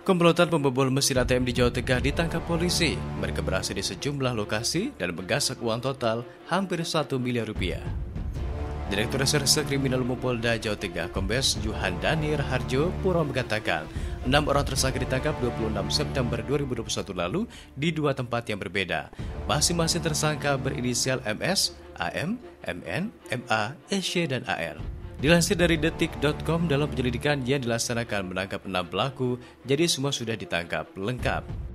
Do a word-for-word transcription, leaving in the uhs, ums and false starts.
Komplotan pembobol mesin A T M di Jawa Tengah ditangkap polisi. Mereka berhasil di sejumlah lokasi dan menggasak uang total hampir satu miliar rupiah. Direktur Reserse Kriminal Umum Polda Jawa Tengah, Kombes Juhandani Raharjo Puro mengatakan, enam orang tersangka ditangkap dua puluh enam September dua ribu dua puluh satu lalu di dua tempat yang berbeda. Masing-masing tersangka berinisial M S, A M, M N, M A, S Y, dan A R. Dilansir dari detik titik com, dalam penyelidikan yang dilaksanakan menangkap enam pelaku, jadi semua sudah ditangkap lengkap.